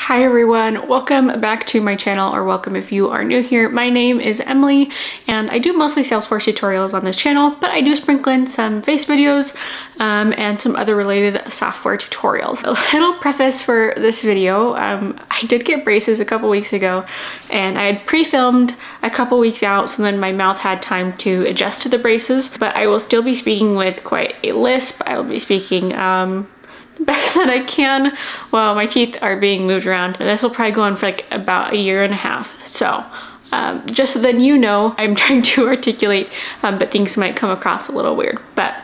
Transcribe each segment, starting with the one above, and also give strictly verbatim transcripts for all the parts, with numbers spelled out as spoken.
Hi everyone, welcome back to my channel, or welcome if you are new here. My name is Emily and I do mostly Salesforce tutorials on this channel, but I do sprinkle in some face videos um, and some other related software tutorials. A little preface for this video, um, I did get braces a couple weeks ago and I had pre-filmed a couple weeks out, so then my mouth had time to adjust to the braces, but I will still be speaking with quite a lisp. I will be speaking um, best that I can while my teeth are being moved around. And this will probably go on for like about a year and a half. So um, just so then you know, I'm trying to articulate, um, but things might come across a little weird. But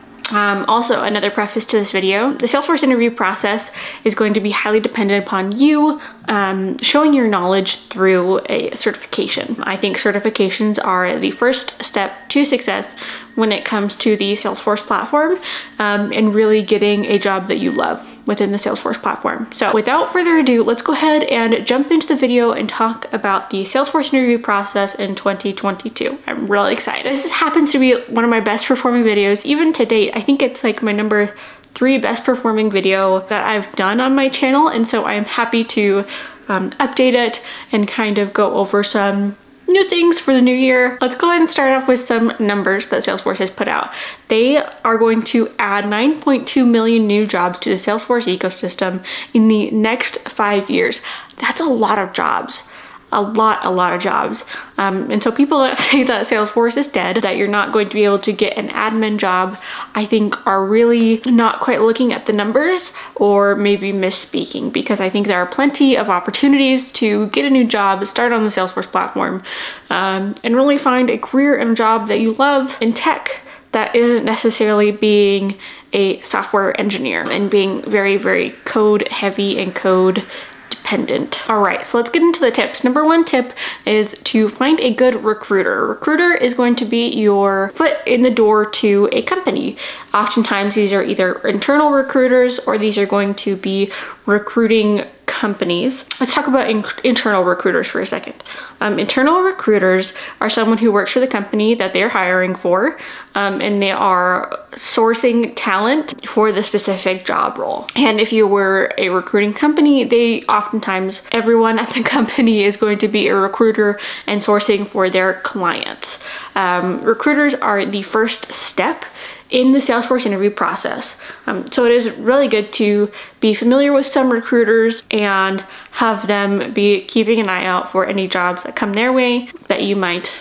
Um, also, another preface to this video, the Salesforce interview process is going to be highly dependent upon you um, showing your knowledge through a certification. I think certifications are the first step to success when it comes to the Salesforce platform um, and really getting a job that you love within the Salesforce platform. So without further ado, let's go ahead and jump into the video and talk about the Salesforce interview process in twenty twenty-two. I'm really excited. This happens to be one of my best performing videos, even to date. I think it's like my number three best performing video that I've done on my channel, and so I'm happy to um, update it and kind of go over some new things for the new year. Let's go ahead and start off with some numbers that Salesforce has put out. They are going to add nine point two million new jobs to the Salesforce ecosystem in the next five years. That's a lot of jobs. A lot, a lot of jobs. Um, and so people that say that Salesforce is dead, that you're not going to be able to get an admin job, I think are really not quite looking at the numbers, or maybe misspeaking, because I think there are plenty of opportunities to get a new job, start on the Salesforce platform, um, and really find a career and a job that you love in tech that isn't necessarily being a software engineer and being very, very code heavy and code dependent. All right, so let's get into the tips. Number one tip is to find a good recruiter. A recruiter is going to be your foot in the door to a company. Oftentimes these are either internal recruiters or these are going to be recruiting companies. Let's talk about in internal recruiters for a second. Um, internal recruiters are someone who works for the company that they're hiring for, um, and they are sourcing talent for the specific job role. And if you were a recruiting company, they oftentimes, everyone at the company is going to be a recruiter and sourcing for their clients. Um, recruiters are the first step in the Salesforce interview process. Um, so it is really good to be familiar with some recruiters and have them be keeping an eye out for any jobs that come their way that you might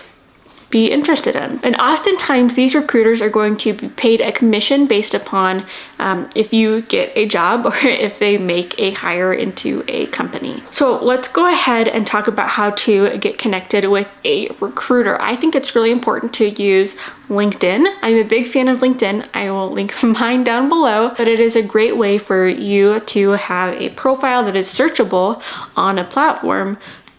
be interested in. And oftentimes these recruiters are going to be paid a commission based upon um, if you get a job or if they make a hire into a company. So let's go ahead and talk about how to get connected with a recruiter. I think it's really important to use LinkedIn. I'm a big fan of LinkedIn. I will link mine down below, but it is a great way for you to have a profile that is searchable on a platform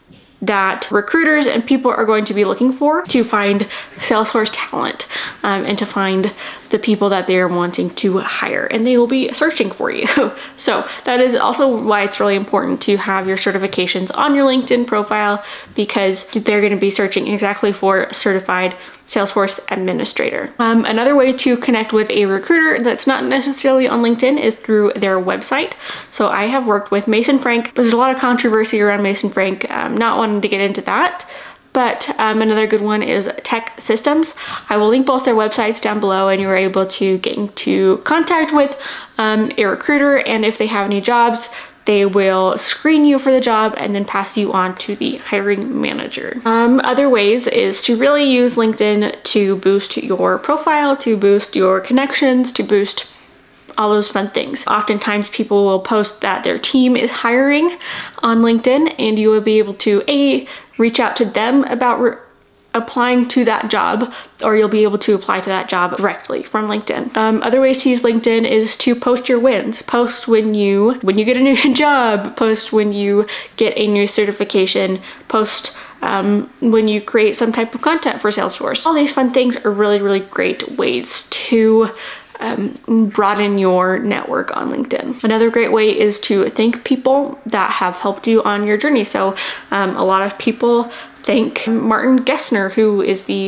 that recruiters and people are going to be looking for to find Salesforce talent um, and to find the people that they're wanting to hire, and they will be searching for you. So that is also why it's really important to have your certifications on your LinkedIn profile, because they're going to be searching exactly for certified Salesforce administrator. Um, another way to connect with a recruiter that's not necessarily on LinkedIn is through their website. So I have worked with Mason Frank. There's a lot of controversy around Mason Frank, um, not wanting to get into that. But um, another good one is TEKsystems. I will link both their websites down below, and you're able to get into contact with um, a recruiter, and if they have any jobs, they will screen you for the job and then pass you on to the hiring manager. Um, other ways is to really use LinkedIn to boost your profile, to boost your connections, to boost all those fun things. Oftentimes people will post that their team is hiring on LinkedIn, and you will be able to A, reach out to them about applying to that job, or you'll be able to apply to that job directly from LinkedIn. Um, other ways to use LinkedIn is to post your wins. Post when you when you get a new job, post when you get a new certification, post um, when you create some type of content for Salesforce. All these fun things are really, really great ways to Um, broaden your network on LinkedIn. Another great way is to thank people that have helped you on your journey. So um, a lot of people thank Martin Gessner, who is the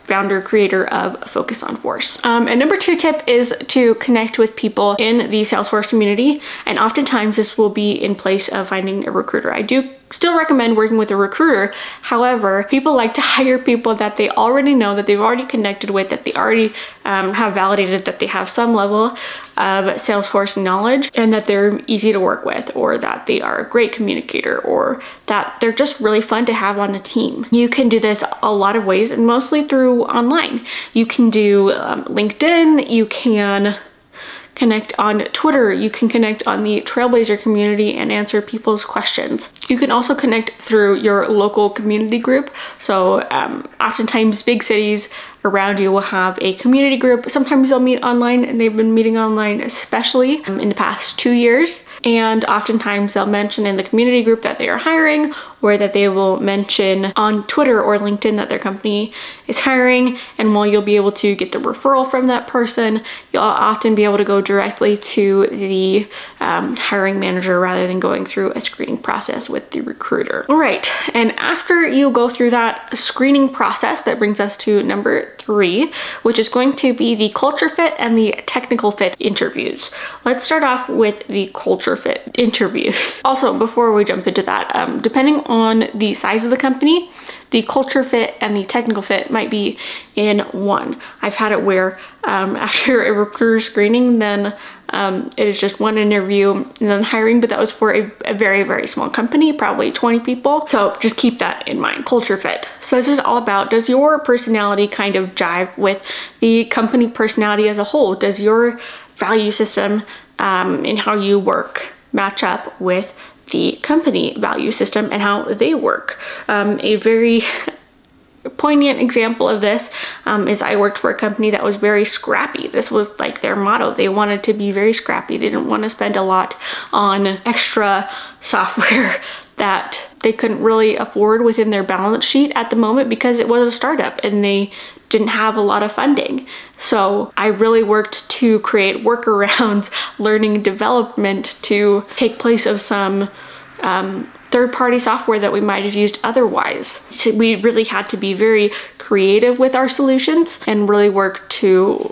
founder, creator of Focus on Force. Um, and number two tip is to connect with people in the Salesforce community. And oftentimes this will be in place of finding a recruiter. I do still recommend working with a recruiter. However, people like to hire people that they already know, that they've already connected with, that they already um, have validated that they have some level of Salesforce knowledge and that they're easy to work with, or that they are a great communicator, or that they're just really fun to have on a team. You can do this a lot of ways, and mostly through online. You can do um, LinkedIn, you can connect on Twitter, you can connect on the Trailblazer community and answer people's questions. You can also connect through your local community group. So um, oftentimes big cities around you will have a community group. Sometimes they'll meet online, and they've been meeting online especially um, in the past two years. And oftentimes they'll mention in the community group that they are hiring, or that they will mention on Twitter or LinkedIn that their company is hiring. And while you'll be able to get the referral from that person, you'll often be able to go directly to the um, hiring manager rather than going through a screening process with the recruiter. All right, and after you go through that screening process, that brings us to number three, which is going to be the culture fit and the technical fit interviews. Let's start off with the culture fit interviews. Also, before we jump into that, um, depending on the size of the company, the culture fit and the technical fit might be in one. I've had it where um, after a recruiter screening, then um, it is just one interview and then hiring, but that was for a, a very, very small company, probably twenty people. So just keep that in mind, culture fit. So this is all about, does your personality kind of jive with the company personality as a whole? Does your value system um, and how you work match up with the company value system and how they work? Um, a very poignant example of this um, is I worked for a company that was very scrappy. This was like their motto. They wanted to be very scrappy. They didn't want to spend a lot on extra software that they couldn't really afford within their balance sheet at the moment, because it was a startup and they didn't have a lot of funding. So I really worked to create workarounds, learning development to take place of some um, third-party software that we might have used otherwise. So we really had to be very creative with our solutions and really work to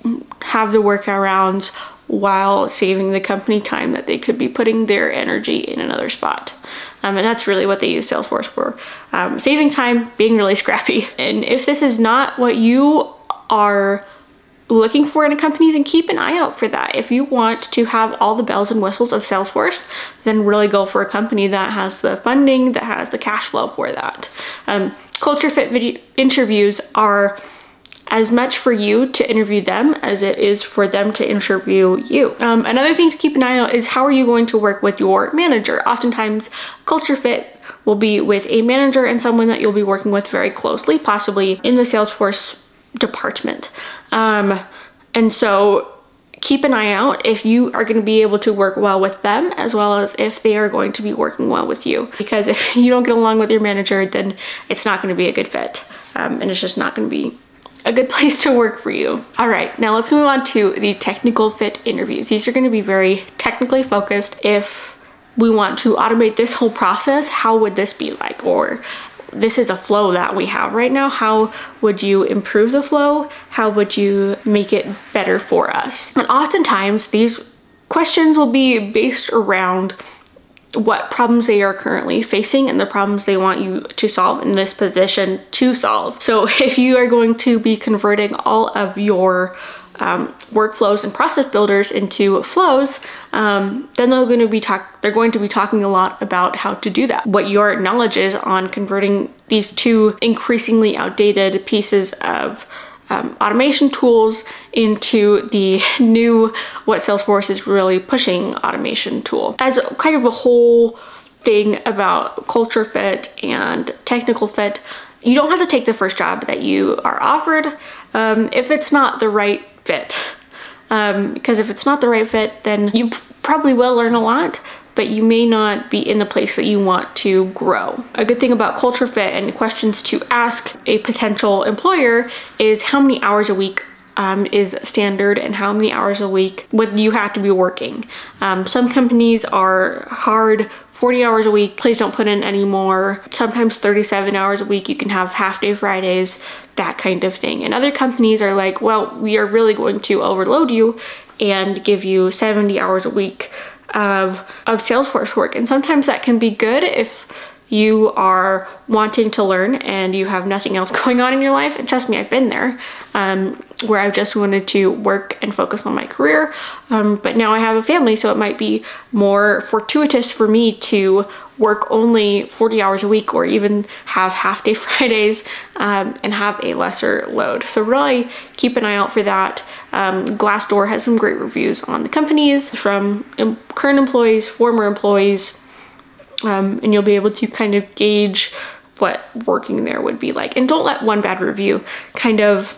have the workarounds while saving the company time that they could be putting their energy in another spot. Um, and that's really what they use Salesforce for. Um, saving time, being really scrappy. And if this is not what you are looking for in a company, then keep an eye out for that. If you want to have all the bells and whistles of Salesforce, then really go for a company that has the funding, that has the cash flow for that. Um, culture fit video interviews are as much for you to interview them as it is for them to interview you. Um, another thing to keep an eye on is, how are you going to work with your manager? Oftentimes, culture fit will be with a manager and someone that you'll be working with very closely, possibly in the Salesforce department. Um, and so keep an eye out if you are going to be able to work well with them, as well as if they are going to be working well with you. Because if you don't get along with your manager, then it's not going to be a good fit. Um, and it's just not going to be a good place to work for you. All right, now let's move on to the technical fit interviews. These are going to be very technically focused. If we want to automate this whole process, how would this be like? Or this is a flow that we have right now. How would you improve the flow? How would you make it better for us? And oftentimes these questions will be based around what problems they are currently facing and the problems they want you to solve in this position to solve. So if you are going to be converting all of your um, workflows and process builders into flows, um, then they're going to be talk they're going to be talking a lot about how to do that. What your knowledge is on converting these two increasingly outdated pieces of Um, automation tools into the new, what Salesforce is really pushing, automation tool. As kind of a whole thing about culture fit and technical fit, you don't have to take the first job that you are offered um, if it's not the right fit. Um, because if it's not the right fit, then you probably will learn a lot, but you may not be in the place that you want to grow. A good thing about culture fit and questions to ask a potential employer is how many hours a week um, is standard and how many hours a week would you have to be working. Um, some companies are hard forty hours a week, please don't put in any more. Sometimes thirty-seven hours a week, you can have half day Fridays, that kind of thing. And other companies are like, well, we are really going to overload you and give you seventy hours a week of, of Salesforce work. And sometimes that can be good if you are wanting to learn and you have nothing else going on in your life. And trust me, I've been there, um, where I just wanted to work and focus on my career. Um, but now I have a family, so it might be more fortuitous for me to work only forty hours a week, or even have half day Fridays, um, and have a lesser load. So really keep an eye out for that. Um, Glassdoor has some great reviews on the companies from em- current employees, former employees, Um, and you'll be able to kind of gauge what working there would be like. And don't let one bad review kind of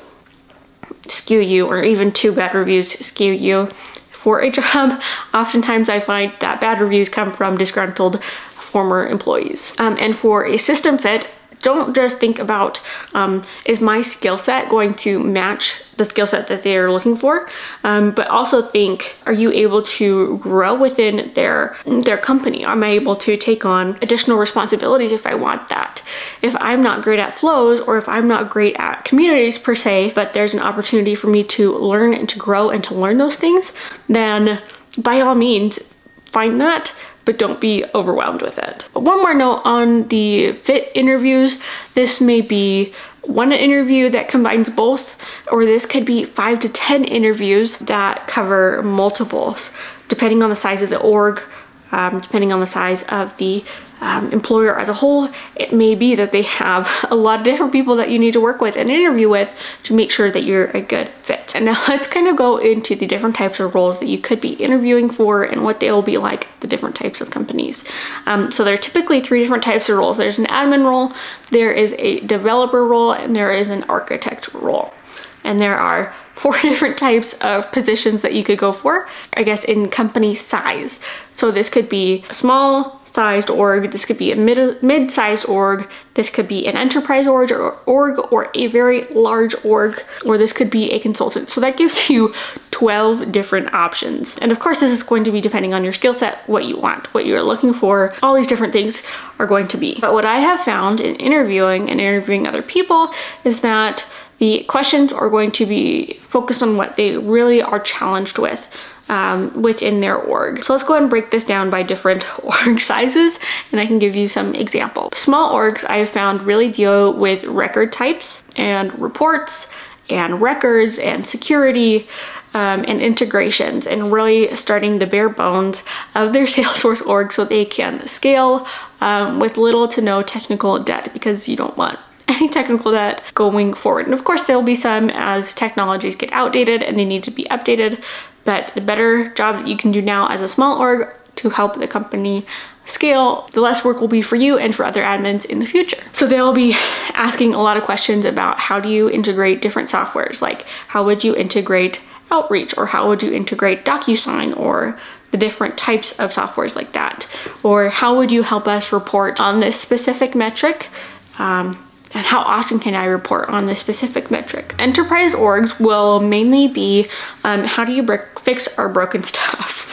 skew you, or even two bad reviews skew you for a job. Oftentimes I find that bad reviews come from disgruntled former employees. Um, and for a system fit, don't just think about, um, is my skill set going to match the skill set that they are looking for? Um, but also think, are you able to grow within their, their company? Am I able to take on additional responsibilities if I want that? If I'm not great at flows, or if I'm not great at communities per se, but there's an opportunity for me to learn and to grow and to learn those things, then by all means, find that, but don't be overwhelmed with it. One more note on the fit interviews. This may be one interview that combines both, or this could be five to ten interviews that cover multiples, depending on the size of the org, um, depending on the size of the um, employer as a whole. It may be that they have a lot of different people that you need to work with and interview with to make sure that you're a good fit. And now let's kind of go into the different types of roles that you could be interviewing for and what they will be like at the different types of companies. Um, so there are typically three different types of roles. There's an admin role, there is a developer role, and there is an architect role. And there are four different types of positions that you could go for, I guess, in company size. So this could be a small sized org, this could be a mid, mid-sized org, this could be an enterprise org or, org or a very large org, or this could be a consultant. So that gives you twelve different options. And of course, this is going to be depending on your skill set, what you want, what you're looking for. All these different things are going to be. But what I have found in interviewing and interviewing other people is that the questions are going to be focused on what they really are challenged with um, within their org. So let's go ahead and break this down by different org sizes, and I can give you some examples. Small orgs I have found really deal with record types and reports and records and security um, and integrations, and really starting the bare bones of their Salesforce org so they can scale um, with little to no technical debt, because you don't want any technical debt going forward. And of course, there'll be some as technologies get outdated and they need to be updated, but the better job that you can do now as a small org to help the company scale, the less work will be for you and for other admins in the future. So they'll be asking a lot of questions about, how do you integrate different softwares? Like, how would you integrate Outreach, or how would you integrate DocuSign, or the different types of softwares like that? Or how would you help us report on this specific metric? Um, and how often can I report on this specific metric? Enterprise orgs will mainly be, um, how do you fix our broken stuff?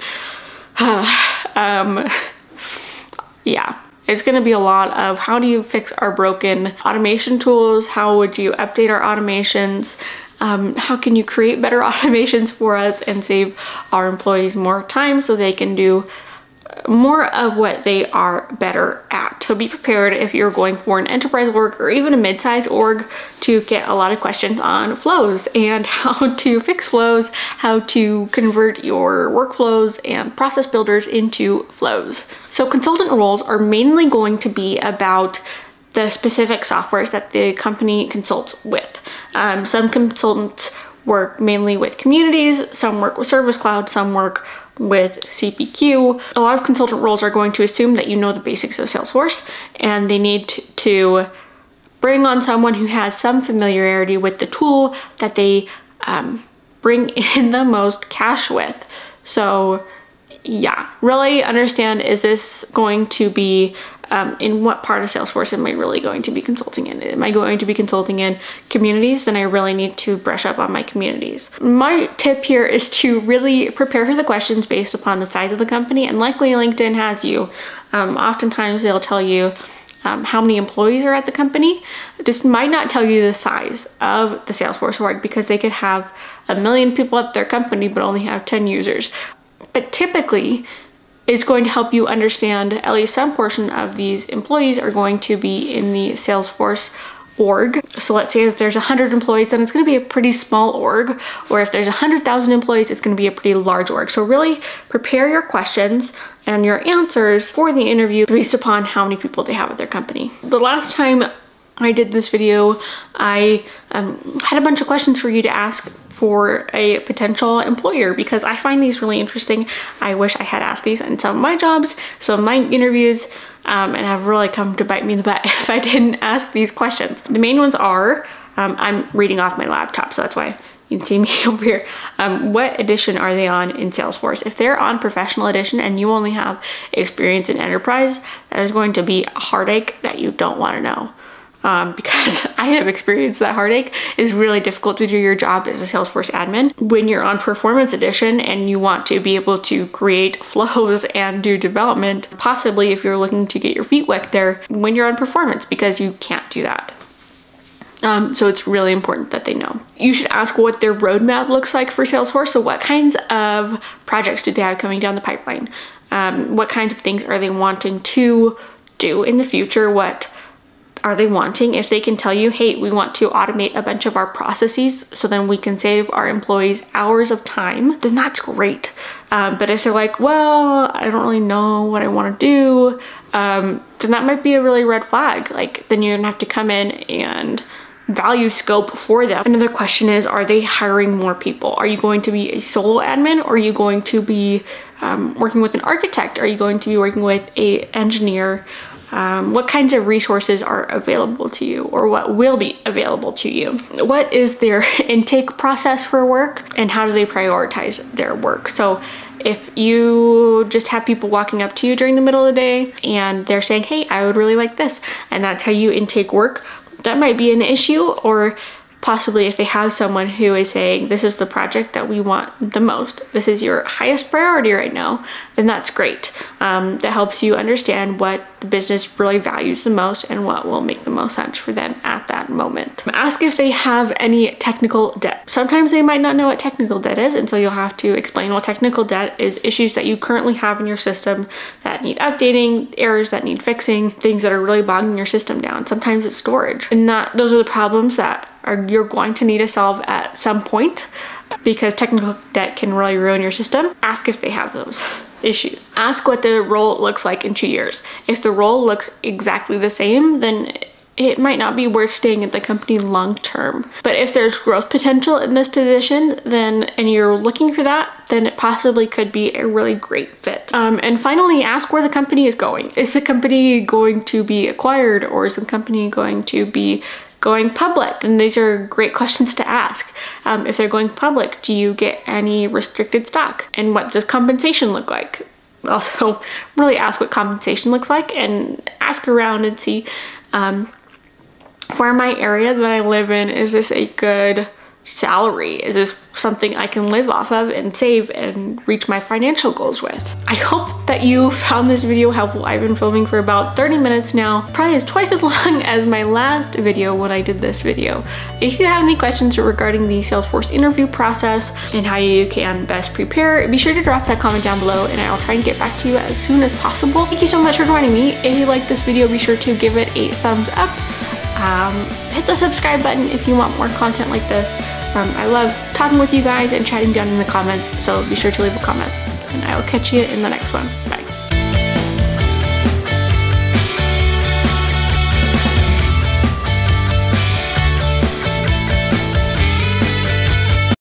um, yeah, it's gonna be a lot of, how do you fix our broken automation tools? How would you update our automations? Um, how can you create better automations for us and save our employees more time so they can do more of what they are better at? So be prepared if you're going for an enterprise org or even a mid-sized org to get a lot of questions on flows and how to fix flows, how to convert your workflows and process builders into flows. So consultant roles are mainly going to be about the specific softwares that the company consults with. Um, some consultants work mainly with communities, some work with Service Cloud, some work with C P Q. A lot of consultant roles are going to assume that you know the basics of Salesforce, and they need to bring on someone who has some familiarity with the tool that they um, bring in the most cash with. So yeah, really understand, is this going to be, um, in what part of Salesforce am I really going to be consulting in? Am I going to be consulting in communities? Then I really need to brush up on my communities. My tip here is to really prepare for the questions based upon the size of the company, and likely LinkedIn has you. Um, oftentimes they'll tell you Um, how many employees are at the company. This might not tell you the size of the Salesforce org, because they could have a million people at their company but only have ten users. But typically, it's going to help you understand at least some portion of these employees are going to be in the Salesforce org. So let's say if there's one hundred employees, then it's going to be a pretty small org, or if there's one hundred thousand employees, it's going to be a pretty large org. So really prepare your questions and your answers for the interview based upon how many people they have at their company. The last time I did this video, I um, had a bunch of questions for you to ask for a potential employer, because I find these really interesting. I wish I had asked these in some of my jobs, some of my interviews, um, and have really come to bite me in the butt if I didn't ask these questions. The main ones are, um, I'm reading off my laptop, so that's why you can see me over here. Um, what edition are they on in Salesforce? If they're on Professional Edition and you only have experience in Enterprise, that is going to be a heartache that you don't want to know. Um, because I have experienced that heartache. It's really difficult to do your job as a Salesforce admin. When you're on Performance Edition and you want to be able to create flows and do development, possibly if you're looking to get your feet wet there when you're on Performance, because you can't do that. Um, so it's really important that they know. You should ask what their roadmap looks like for Salesforce. So what kinds of projects do they have coming down the pipeline? Um, what kinds of things are they wanting to do in the future? What are they wanting? If they can tell you, hey, we want to automate a bunch of our processes so then we can save our employees hours of time, then that's great. Um, but if they're like, well, I don't really know what I want to do, um, then that might be a really red flag. Like, then you're gonna have to come in and value scope for them. Another question is, are they hiring more people? Are you going to be a solo admin, or are you going to be um, working with an architect? Are you going to be working with a engineer? Um, what kinds of resources are available to you, or what will be available to you? What is their intake process for work, and how do they prioritize their work? So if you just have people walking up to you during the middle of the day and they're saying, hey, I would really like this, and that's how you intake work, that might be an issue. Or possibly if they have someone who is saying, this is the project that we want the most, this is your highest priority right now, then that's great. Um, that helps you understand what the business really values the most and what will make the most sense for them at that moment. Ask if they have any technical debt. Sometimes they might not know what technical debt is, and so you'll have to explain, well, technical debt is issues that you currently have in your system that need updating, errors that need fixing, things that are really bogging your system down. Sometimes it's storage, and that those are the problems that are you're going to need to solve at some point, because technical debt can really ruin your system. Ask if they have those issues. Ask what the role looks like in two years. If the role looks exactly the same, then it might not be worth staying at the company long term. But if there's growth potential in this position, then and you're looking for that, then it possibly could be a really great fit. Um, and finally, ask where the company is going. Is the company going to be acquired, or is the company going to be going public? And these are great questions to ask. Um, if they're going public, do you get any restricted stock? And what does compensation look like? Also, really ask what compensation looks like, and ask around and see, um, for my area that I live in, is this a good salary? Is this something I can live off of and save and reach my financial goals with? I hope that you found this video helpful. I've been filming for about thirty minutes now, probably is twice as long as my last video when I did this video. If you have any questions regarding the Salesforce interview process and how you can best prepare, be sure to drop that comment down below, and I'll try and get back to you as soon as possible. Thank you so much for joining me. If you like this video, be sure to give it a thumbs up. Um, hit the subscribe button if you want more content like this. Um, I love talking with you guys and chatting down in the comments, so be sure to leave a comment, and I will catch you in the next one.